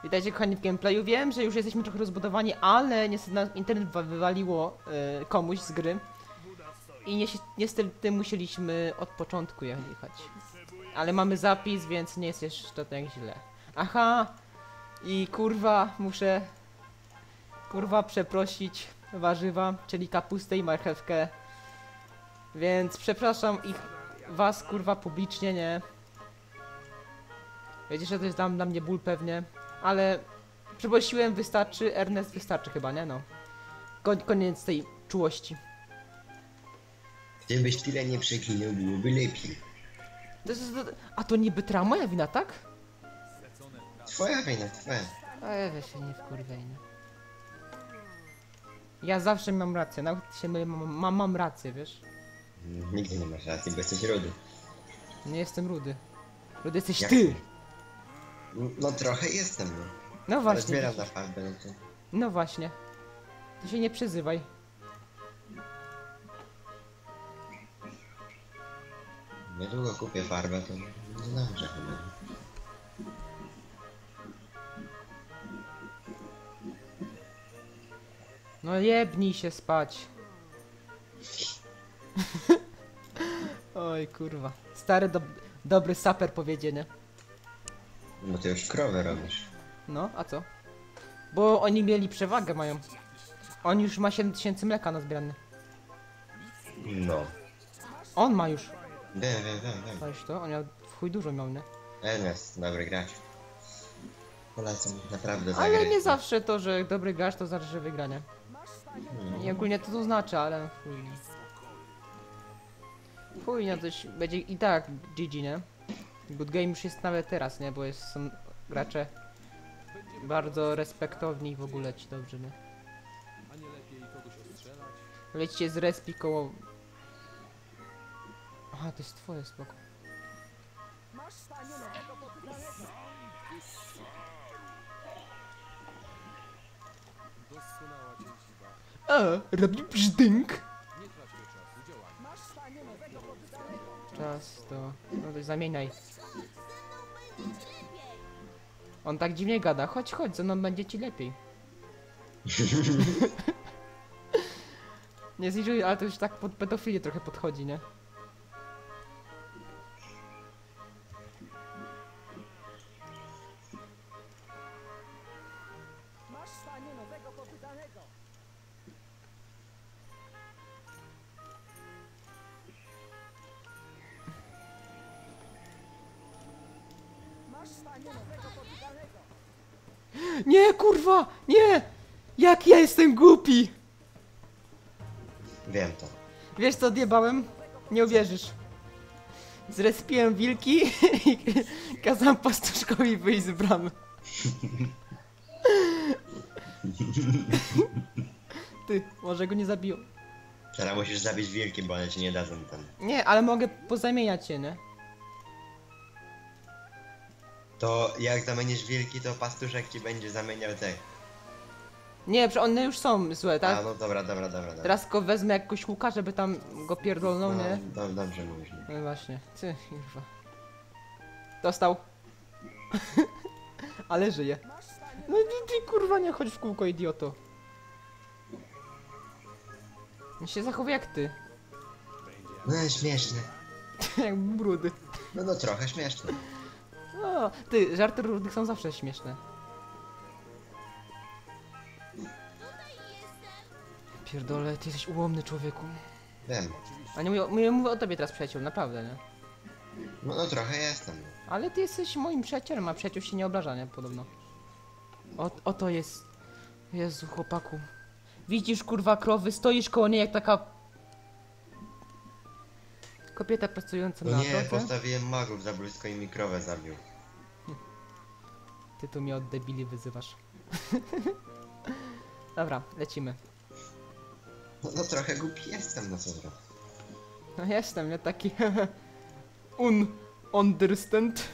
Witajcie kochani w gameplayu. Wiem, że już jesteśmy trochę rozbudowani, ale niestety nam internet wywaliło komuś z gry. I niestety musieliśmy od początku jechać. Ale mamy zapis, więc nie jest jeszcze tak źle. Aha! I kurwa, muszę... Kurwa, przeprosić warzywa, czyli kapustę i marchewkę. Więc przepraszam was kurwa publicznie, nie? Wiecie, że to jest dla mnie ból pewnie. Ale przeprosiłem, wystarczy. Ernest wystarczy chyba, nie? No. Koniec tej czułości. Gdybyś tyle nie przeklinał, byłoby lepiej. A to niby moja wina, tak? Twoja wina, twoja. Weź się nie wkurwiaj, nie? Ja zawsze mam rację, nawet się mylę, mam rację, wiesz? Nigdy nie masz racji, bo jesteś rudy. Nie jestem rudy. Rudy jesteś Jak ty! nie? No trochę jestem, no. No Ale właśnie. zbieram na farbę, no to... No właśnie. Ty się nie przyzywaj. Niedługo kupię farbę, to nie dobrze chyba. No jebnij się spać. Oj kurwa. Stary dobry saper powiedziane. No to już krowę robisz. No, a co? Bo oni mieli przewagę mają. On już ma 7000 mleka nazbierane. No. On ma już. Wiem. Wiesz to? On miał w chuj dużo miał, nie? Ernest, dobry gracz. Polecam, naprawdę Ale zagrać. nie zawsze to, że dobry gracz to znaczy, że wygranie. No. I ogólnie to znaczy, ale chuj. Chuj, no coś będzie i tak GG, nie? Good game już jest nawet teraz, nie? Bo są gracze bardzo respektowni w ogóle ci dobrze, nie? Lećcie z respi koło... Aha, to jest twoje, spoko. Robi brzdynk! Czas to... No to zamieniaj. On tak dziwnie gada. Chodź, ze mną będzie ci lepiej. Nie zliczyj, ale to już tak pod pedofilię trochę podchodzi, nie? Nie, kurwa! Nie! Jak ja jestem głupi! Wiem to. Wiesz co odjebałem? Nie uwierzysz. Zrespiłem wilki i kazałem pastuszkowi wyjść z bramy. Ty, może go nie zabiją. Teraz musisz zabić wilki, bo one ci nie dadzą tam. Nie, ale mogę pozamieniać się, nie? To jak zamienisz wilki, to pastuszek ci będzie zamieniał te. Nie, przecież one już są złe, tak? A no dobra. Teraz go wezmę jakoś łuka, żeby tam go pierdolnął, No, nie? dobrze mówisz. No właśnie. Ty, kurwa. Dostał. Ale żyje. No ty kurwa nie chodź w kółko, idioto. On się zachowuje jak ty. No śmieszne. Jak brudy. No trochę śmieszne. No, ty, żarty rudych są zawsze śmieszne. Pierdolę, ty jesteś ułomny, człowieku. Wiem. A nie mówię o tobie teraz, przyjaciół, naprawdę, nie? No trochę jestem. Ale ty jesteś moim przyjacielem, a przyjaciół się nie obraża, nie? Podobno. Oto jest... Jezu, chłopaku. Widzisz, kurwa, krowy, stoisz koło niej jak taka... Kobieta pracująca No na nie, trochę. postawiłem magów za blisko i mi krowę zabił. Ty tu mnie od debili wyzywasz. Dobra, lecimy. No trochę głupi jestem, no co zrobię. No jestem, nie? Taki... Understand?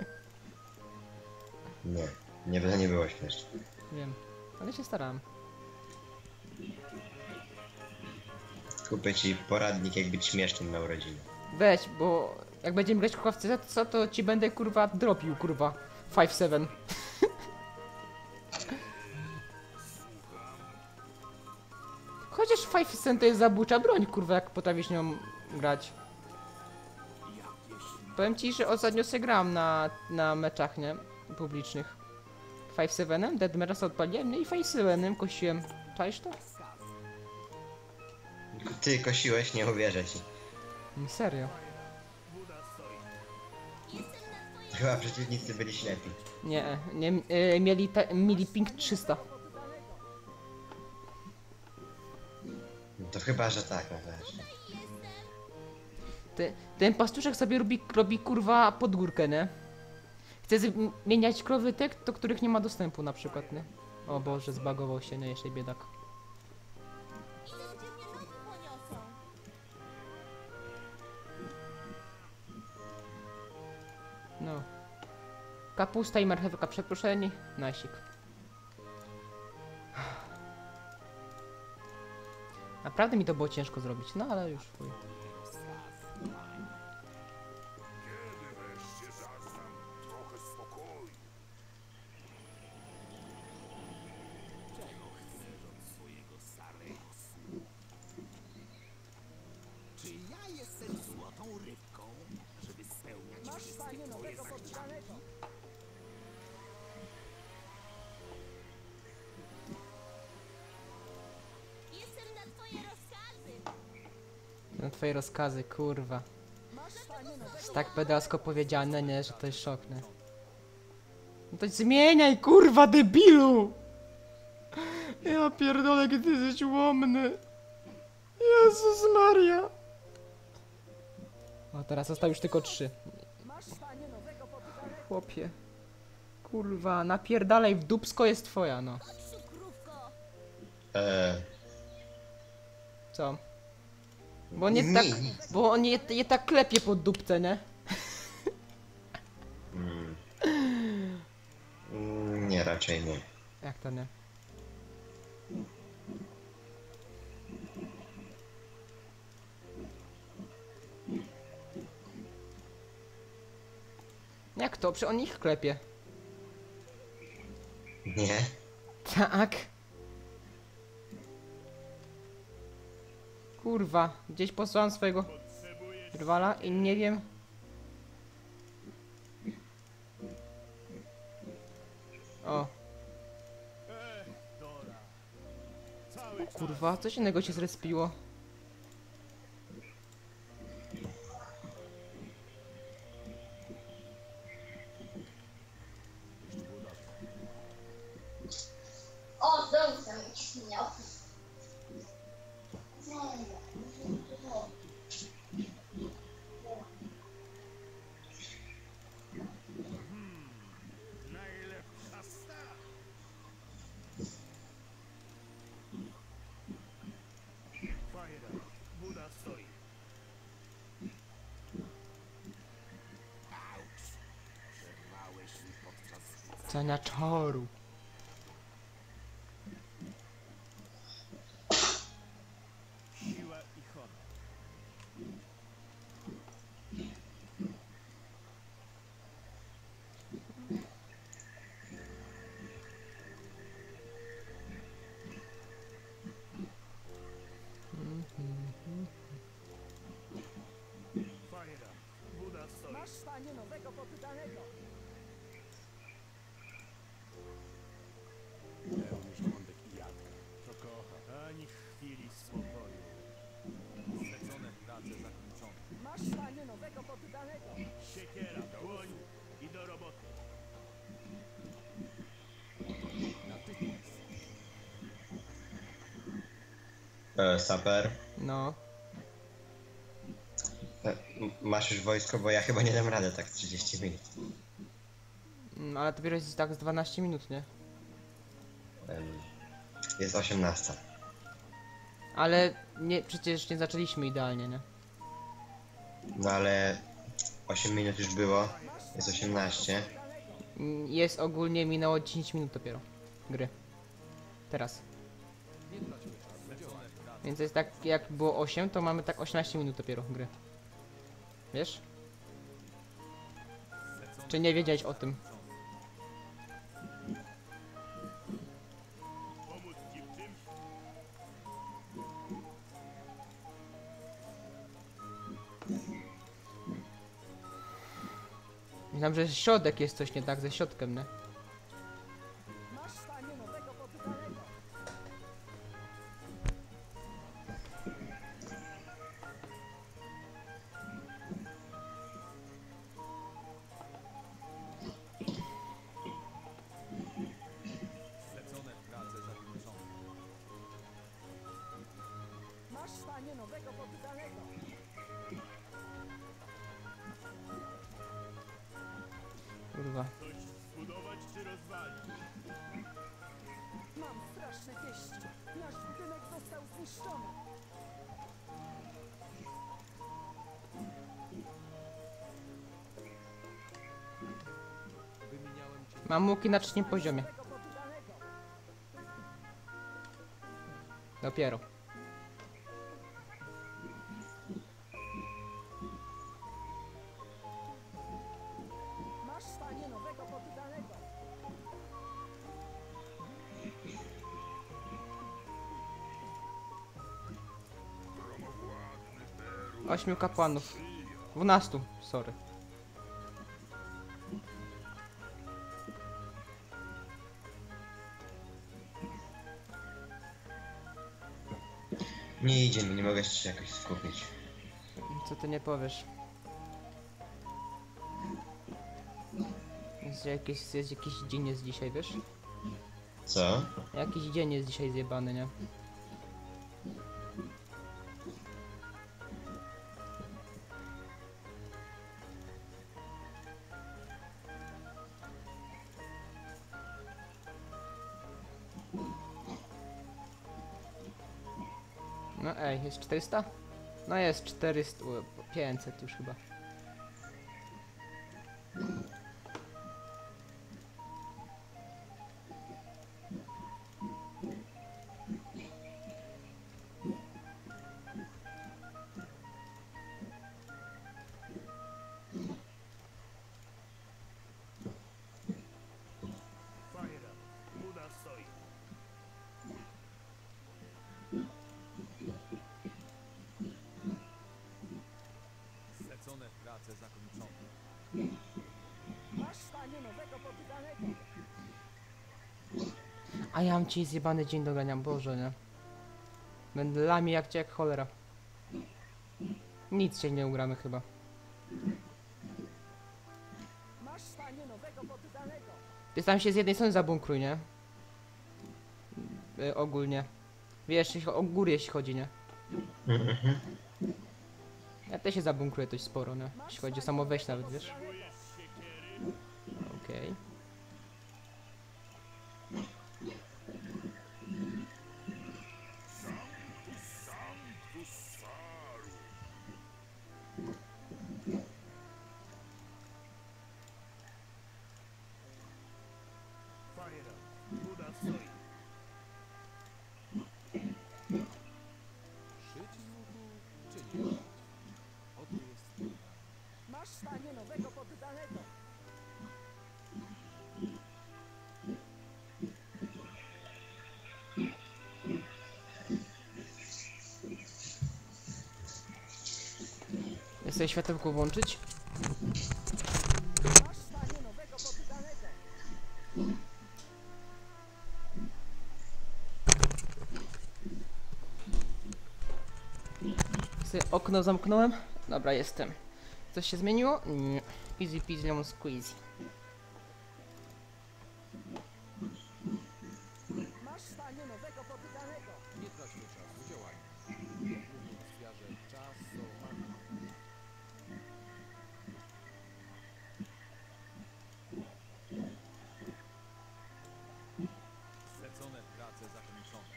Nie było śmieszne. Wiem, ale się starałem. Kupię ci poradnik, jak być śmiesznym na urodziny. Weź, bo jak będziemy grać kurwa w CZ, to ci będę kurwa dropił, kurwa. 5-7. chociaż 5 Cent to jest zabójcza broń, kurwa, jak potrafisz nią grać. Powiem ci, że ostatnio se grałem na meczach, nie? Publicznych. 5-7, Deadmera odpaliłem, no i 5-7 kosiłem. Czaisz to? Ty kosiłeś, nie uwierzę ci. Serio. Chyba przeciwnicy byli ślepi. Nie, mieli ping 300. No to chyba, że tak, no też. Ten pastuszek sobie robi kurwa podgórkę, nie? Chce zmieniać krowy te, do których nie ma dostępu na przykład, nie? O Boże, zbagował się, no jeszcze biedak. No. Kapusta i marchewka przeproszeni. Nasik. Naprawdę mi to było ciężko zrobić, no ale już chuj. Na twoje rozkazy, kurwa. Jest tak pedalsko powiedziane, nie, że to jest szok, nie? No to zmieniaj, kurwa, debilu! Ja pierdolę, kiedy ty jesteś łomny. Jezus Maria! O, teraz został już tylko 3. Chłopie. Kurwa, napierdalaj w dupsko jest twoja, no. Co? Bo nie tak, bo on je tak klepie pod dupce, nie? Nie, raczej nie. Jak to nie? Jak to? Przecież on ich klepie. Nie? Tak. Kurwa, gdzieś posłałem swojego rywala i nie wiem. O. Kurwa, coś innego się zrespiło. O, znowu sam śmiał. Cenia czoru. Siła i honor. Fajna. Buda stoi. Masz, panie, nowego poddanego. Pełny żołądek i jadka. To kocha. Ani chwili spokoju. Zlecone prace zakończone. Masz, panie, nowego poddanego. Siekiera, dłoń i do roboty. Natychmiast. Saper. No. Masz już wojsko, bo ja chyba nie dam rady tak 30 minut. Ale dopiero jest tak z 12 minut, nie? Jest 18. Ale nie, przecież nie zaczęliśmy idealnie, nie? No ale 8 minut już było. Jest 18. Jest ogólnie minęło 10 minut dopiero gry. Teraz. Więc jest tak, jak było 8, to mamy tak 18 minut dopiero gry. Wiesz? Czy nie wiedziałeś o tym? Pomóc ci w czymś? Znam, że środek jest coś nie tak ze środkiem, nie? Masz stanie nowego poddanego. Zlecone prace zakończone. Masz stanie nowego poddanego. Kurwa. Coś zbudować czy rozwalić? Mam straszne wieści. Nasz budynek został zniszczony. Wymieniałem cię. Mam łuki na trzecim poziomie. Nowego poddanego. Dopiero. Masz stanie nowego poddanego. 8 kapłanów. 12, sorry. Nie idzie mi, nie mogę się jakoś skupić. Co ty nie powiesz? Jest jakiś dzień jest dzisiaj, wiesz? Co? Jakiś dzień jest dzisiaj zjebany, nie? No ej, jest 400? No jest 400, 500 już chyba. Fajra. Buda stoi. Zlecone prace zakończone. Masz stanie nowego poddanego. A ja mam ci zjebany dzień do grania, Boże, nie? Będę lami jak cholera. Nic się nie ugramy chyba. Masz stanie nowego poddanego. Ty tam się z jednej strony zabunkruj, nie? Ogólnie. Wiesz, o góry jeśli chodzi, nie? Mhm. Ja też się zabunkruję dość sporo, nie? Jeśli chodzi o samo wejść nawet, wiesz? Okej. Fajra. Buda stoi. Szyć z łuku czy nie? Oto jest. Masz stanie nowego poddanego. Ja sobie światełko włączyć. Masz stanie nowego poddanego. Sobie okno zamknąłem. Dobra, jestem. Coś się zmieniło? Nie. Easy peasy lemon squeezy. Masz stanie nowego poddanego. Nie traćmy czasu. Działaj. Mówił stwiarze. Czas są. Zlecone prace zakończone.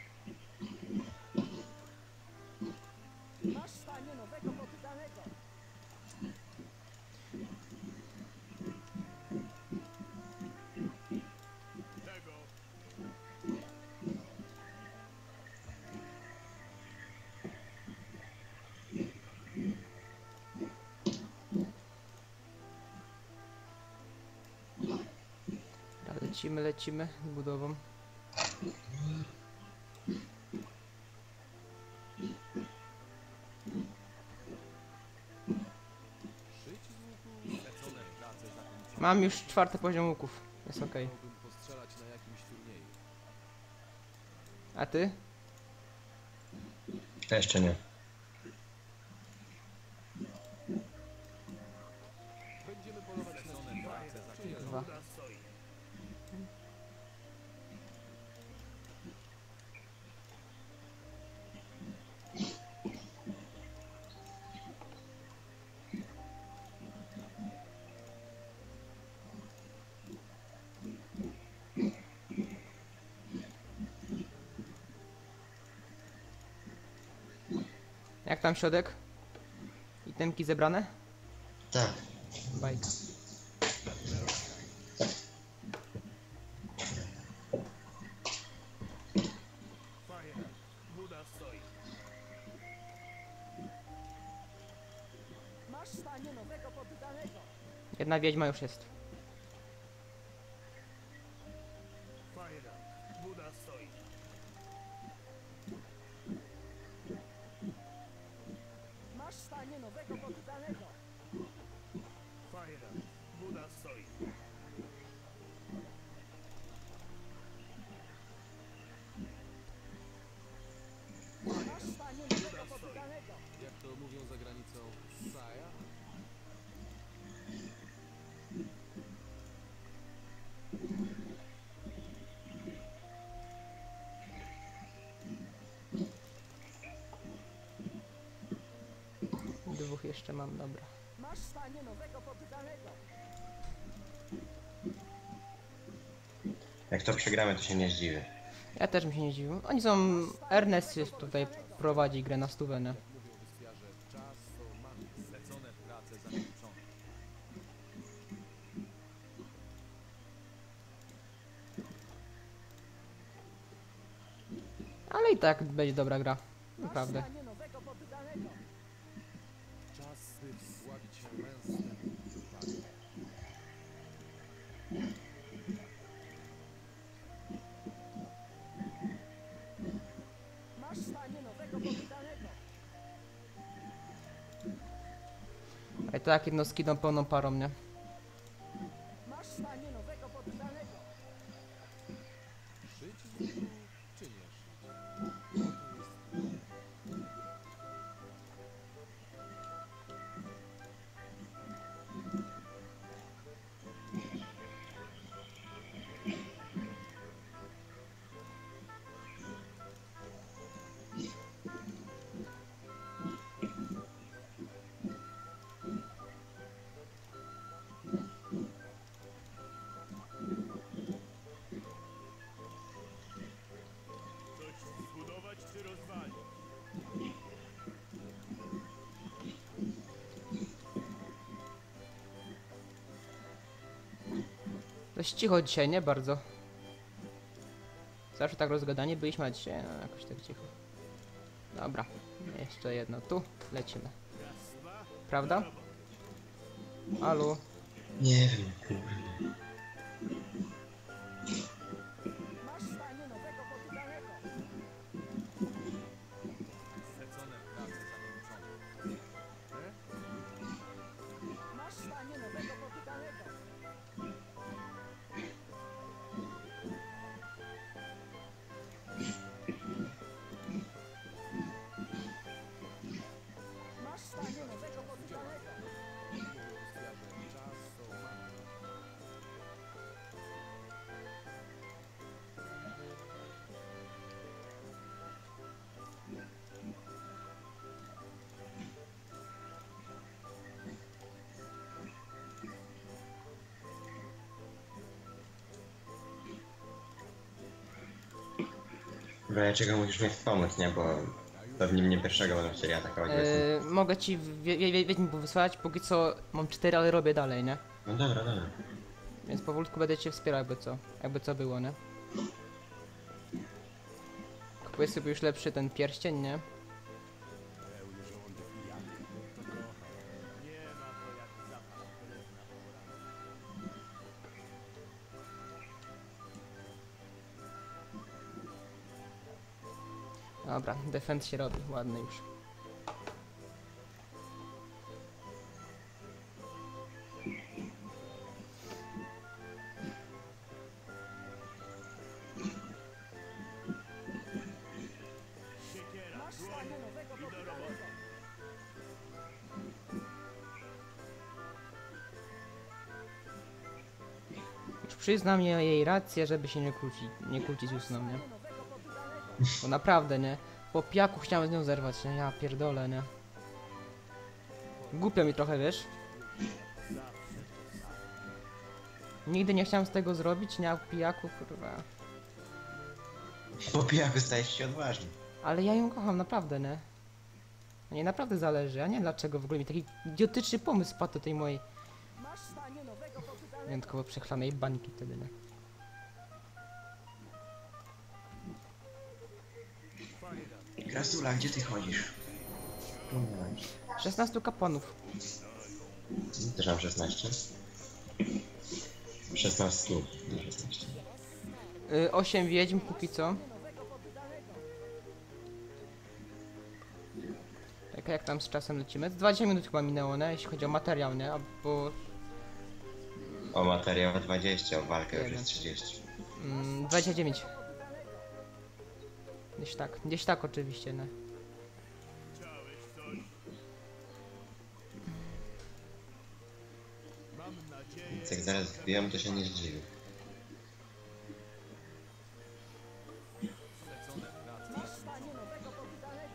Masz stanie nowego poddanego. Tego. Dobra, lecimy z budową. Szyć z łuku. Zlecone prace zakończone. Mam już 4. poziom łuków. Jest okej. Mógłbym postrzelać na jakimś turnieju. A ty? Ja jeszcze nie. Będziemy polować na pracę zakończone. 2. Jak tam środek? Itemki zebrane? Tak. Bajka. Masz stanie nowego poddanego. Jedna wiedźma już jest. Masz stanie nowego poddanego. Masz stanie nowego poddanego. Jak to mówią za granicą, Saja? Dwóch jeszcze mam, dobra. Masz stanie nowego poddanego. Jak to przegramy, to się nie zdziwię. Ja też mi się nie dziwił. Oni są... Ernest jest tutaj prowadzi grę na stówę, nie? Mówią wyspiarze, czas to mamy. Zlecone prace zakończone. Ale i tak będzie dobra gra. Masz Naprawdę. stanie nowego poddanego. Czas by wsławić się męstwem. Masz stanie nowego poddanego. A i tak jednostki idą pełną parą, nie? Masz stanie nowego poddanego. Szyć z niego, czy nie szyć? Oto jest Dość cicho dzisiaj, nie bardzo. Zawsze tak rozgadanie byliśmy, a dzisiaj no, jakoś tak cicho. Dobra, jeszcze jedno tu, lecimy. Prawda? Halo? Nie wiem, kurwa. Masz stanie nowego poddanego. zlecone prace zakończone. Masz stanie nowego poddanego. Masz stanie nowego poddanego. Mówią wyspiarze, czas to mamy. W razie czego musisz mi pomóc, nie? Bo pewnie mnie pierwszego będą chcieli atakować. bo jestem- Mogę ci wiedźmi wysłać, póki co mam 4, ale robię dalej, nie? No dobra, dobra. Więc powolutku będę cię wspierał, jakby co było, nie? Kupuję sobie już lepszy ten pierścień, nie? Pełny żołądek i jadka. To kocham. Nie ma to jak zapach drewna po poranku. Dobra, defend się robi, ładny już. Przyznam jej rację, żeby się nie kłócić z Justyną, nie? Bo naprawdę, nie? Po pijaku chciałem z nią zerwać, nie? Ja pierdolę, nie? Głupio mi trochę, wiesz? Nigdy nie chciałem z tego zrobić, nie? A po pijaku, kurwa. Po pijaku stajesz się odważny. Ale ja ją kocham, naprawdę, nie? Mnie naprawdę zależy, a nie dlaczego w ogóle mi taki idiotyczny pomysł padł do tej mojej Masz stanie nowego poddanego. wyjątkowo przechlanej bańki wtedy, nie? Krasula, gdzie ty chodzisz? 16 kapłanów. Też mam 16. 16, nie 16. 8 wiedźm póki co. Tak, jak tam z czasem lecimy? 20 minut chyba minęło, nie? Jeśli chodzi o materiał, nie? Albo O materiał 20, o walkę już Jeden. jest 30. 29. Gdzieś tak oczywiście, nie? Więc jak zaraz wbiją, to się nie zdziwi. Masz stanie nowego poddanego.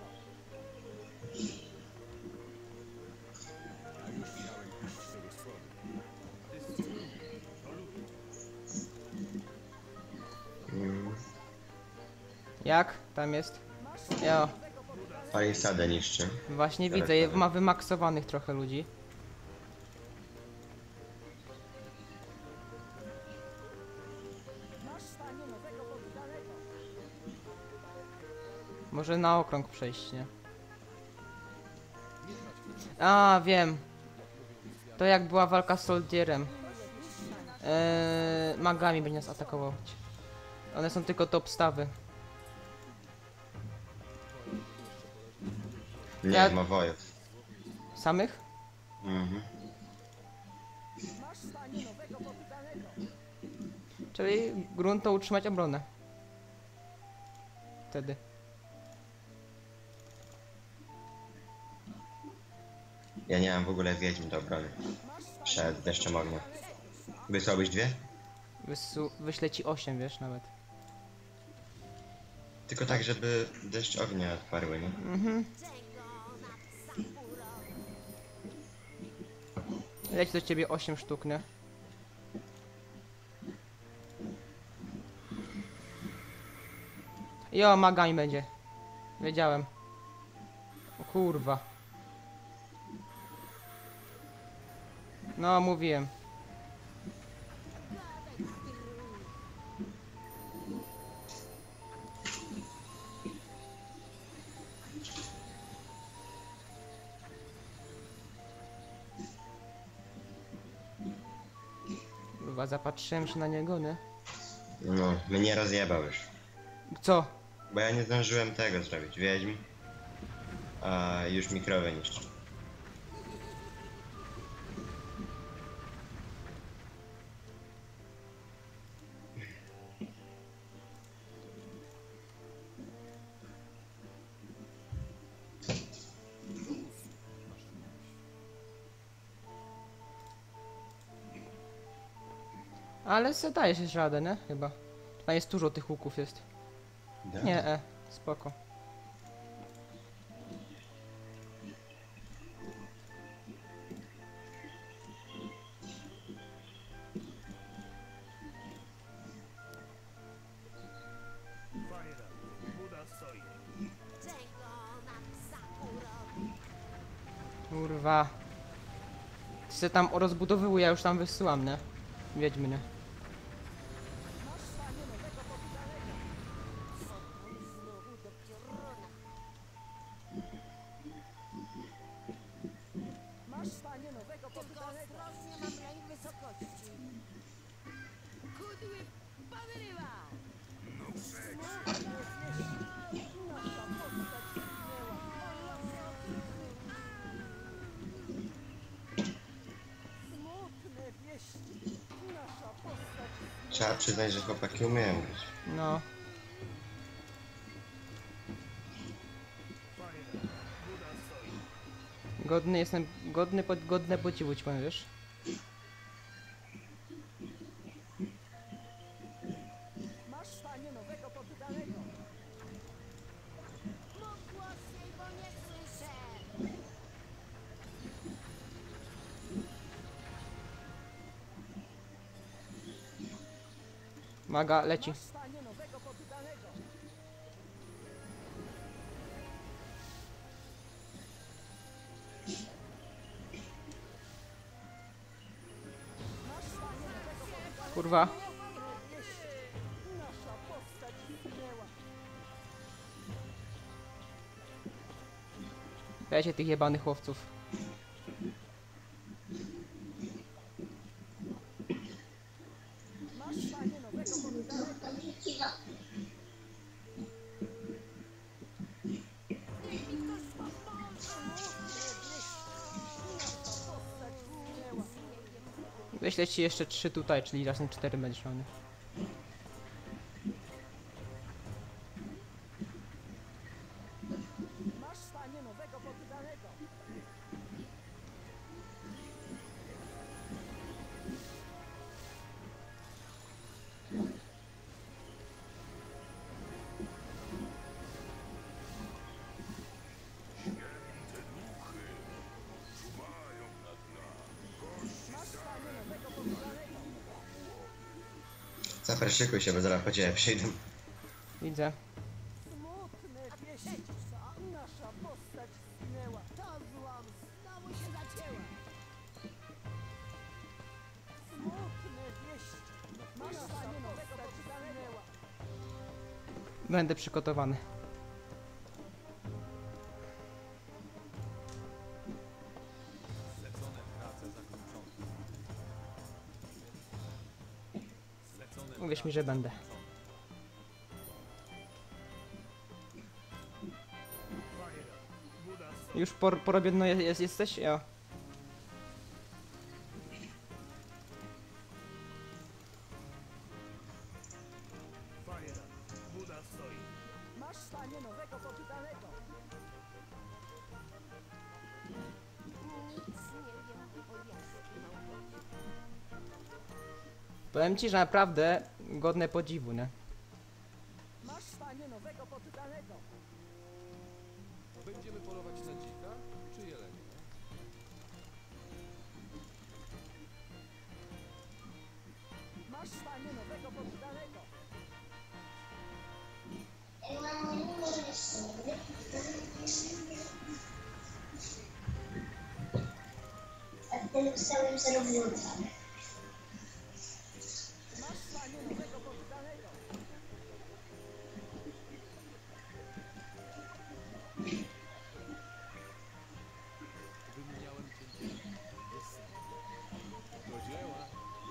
Jak? Tam jest? Jo, Palisadę niszczy. właśnie Teraz widzę, powiem. ma wymaksowanych trochę ludzi. Masz stanie nowego poddanego. Może na okrąg przejść, nie? A, wiem. To jak była walka z Soldierem. Magami będzie nas atakował. One są tylko top stawy. Nie, Ja- ma wojów. Samych? Mhm. Masz stanie nowego poddanego. Czyli grunt to utrzymać obronę. Wtedy. Ja nie mam w ogóle wiedźm do obrony. Przed deszczem ognia. Wysłałbyś dwie? Wyślę ci 8, wiesz, nawet. Tylko tak, żeby deszcz ognia odparły, nie? Leci do ciebie 8 sztuk, nie? Jo, magami będzie. Wiedziałem. O kurwa. No, mówiłem. Kurwa, zapatrzyłem się na niego, nie? No, mnie rozjebał już. Co? Bo ja nie zdążyłem tego zrobić, wiedźm. A już mi krowę niszczy. Ale se dajesz jeszcze radę, nie? Chyba. Tam jest dużo tych łuków jest. Da? Nie, spoko. Kurwa. Ty se tam rozbudowywuj, ja już tam wysyłam, nie? Wiedźmy, nie? Masz stanie nowego poddanego. Smutne wieści. Nasza postać Trzeba przyznać, że chłopaki umieją grać. No. Godny jestem, godne podziwu ci powiem, wiesz? Maga, leci. Masz, panie, nowego poddanego. Masz, panie, nowego poddanego. Kurwa. Nasza postać zginęła. Wiecie tych jebanych łowców. Masz, panie, nowego poddanego. Kiwa. Postać zginęła. Wyślę ci jeszcze 3 tutaj, czyli razem 4 będziesz miał. Masz, panie, nowego poddanego. Masz, panie, nowego poddanego. Zafer, szykuj się, bo zaraz po ciebie przyjdą. Widzę. Smutne wieści. Nasza postać zginęła. To złom znowu się zacięła. Smutne wieści. Masz, panie, nowego poddanego. Będę przygotowany. Zlecone prace zakończone. Zlecone Uwierz mi, że będę. Już porobione jesteś? Ja. Masz, panie, nowego poddanego. Nic nie wiem o jaskini. Powiem ci, że naprawdę godne podziwu, nie? Masz, panie, nowego poddanego. Będziemy polować na dzika czy jelenia? Masz, panie, nowego poddanego. A tym samym zrobiłem. Masz, panie, nowego poddanego. Wymieniałem cię dzisiaj. Jest. Do dzieła.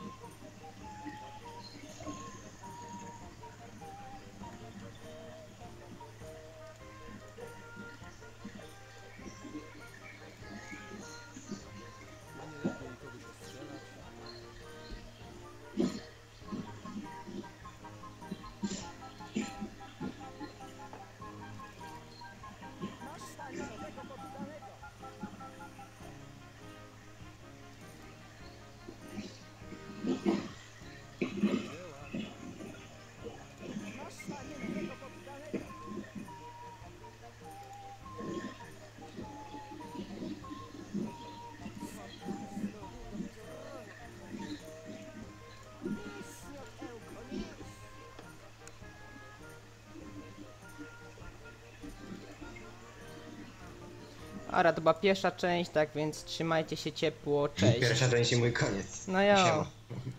A nie lepiej kogoś ostrzelać? Masz, panie, nowego poddanego. Masz, panie, nowego poddanego. Jeśli od Ełko, Ara, to była pierwsza część, tak więc trzymajcie się ciepło, cześć. Pierwsza część i mój koniec. No ja. Siema.